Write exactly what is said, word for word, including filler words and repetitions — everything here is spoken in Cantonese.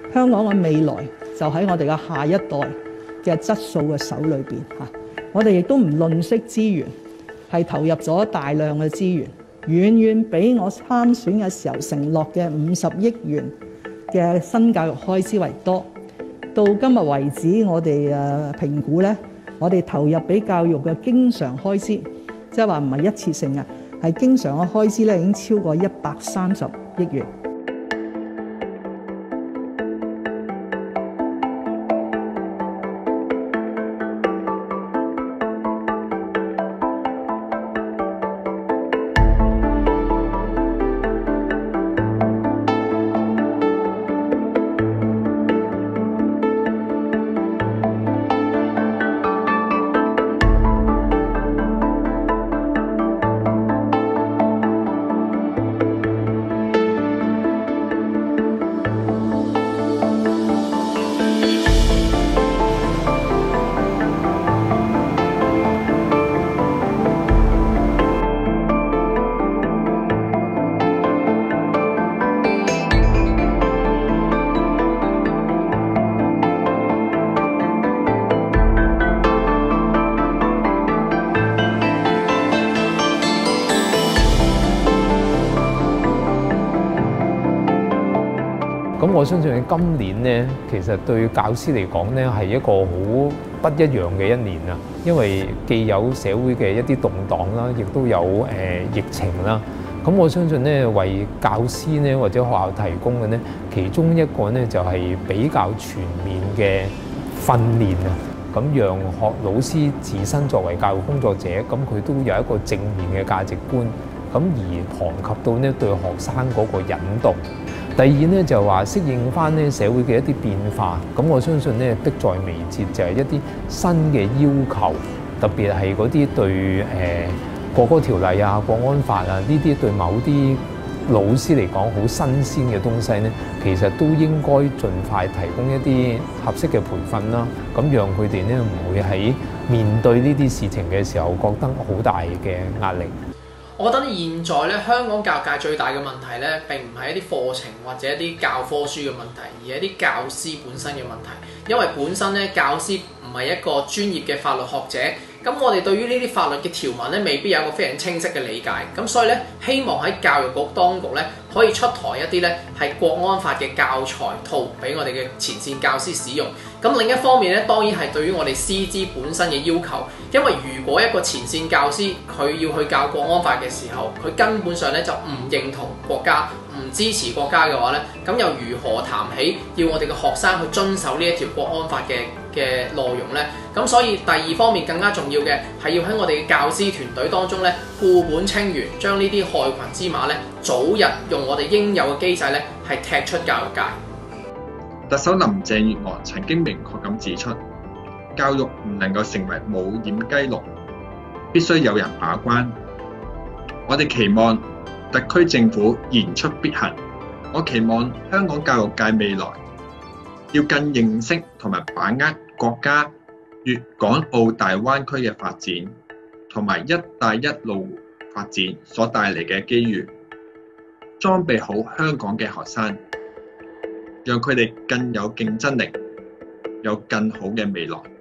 香港嘅未來就喺我哋嘅下一代嘅質素嘅手裏邊嚇。我哋亦都唔吝嗇資源，係投入咗大量嘅資源，遠遠比我參選嘅時候承諾嘅五十億元嘅新教育開支為多。到今日為止，我哋誒評估咧，我哋投入俾教育嘅經常開支，即係話唔係一次性嘅，係經常嘅開支咧，已經超過一百三十億元。 咁我相信今年咧，其實對教師嚟講咧係一個好不一樣嘅一年啊，因為既有社會嘅一啲動盪啦，亦都有誒、呃、疫情啦。咁我相信咧，為教師咧或者學校提供嘅咧，其中一個咧就係比較全面嘅訓練啊。咁讓學老師自身作為教育工作者，咁佢都有一個正面嘅價值觀，咁而談及到咧對學生嗰個引導。第二咧就話適應翻咧社會嘅一啲變化，咁我相信咧迫在眉睫就係一啲新嘅要求，特別係嗰啲對誒、呃、國歌條例啊、國安法啊呢啲對某啲老師嚟講好新鮮嘅東西咧，其實都應該盡快提供一啲合適嘅培訓啦，咁讓佢哋咧唔會喺面對呢啲事情嘅時候覺得好大嘅壓力。 我覺得現在咧，香港教育界最大嘅問題咧，並唔係一啲課程或者一啲教科書嘅問題，而係一啲教師本身嘅問題。因為本身咧，教師唔係一個專業嘅法律學者，咁我哋對於呢啲法律嘅條文咧，未必有一個非常清晰嘅理解。咁所以咧，希望喺教育局當局咧，可以出台一啲咧係國安法嘅教材套俾我哋嘅前線教師使用。咁另一方面咧，當然係對於我哋師資本身嘅要求，因為如果一個前線教師佢要去教國安法嘅時候，佢根本上咧就唔認同國家、唔支持國家嘅話咧，咁又如何談起要我哋嘅學生去遵守呢一條國安法嘅嘅內容呢？咁所以第二方面更加重要嘅係要喺我哋嘅教師團隊當中咧固本清源，將呢啲害群之馬咧早日用我哋應有嘅機制咧係踢出教育界。 特首林鄭月娥曾經明確咁指出，教育唔能夠成為冇掩雞籠，必須有人把關。我哋期望特區政府言出必行。我期望香港教育界未來要更認識同埋把握國家粵港澳大灣區嘅發展，同埋一帶一路發展所帶嚟嘅機遇，裝備好香港嘅學生，讓佢哋更有競爭力，有更好嘅未來。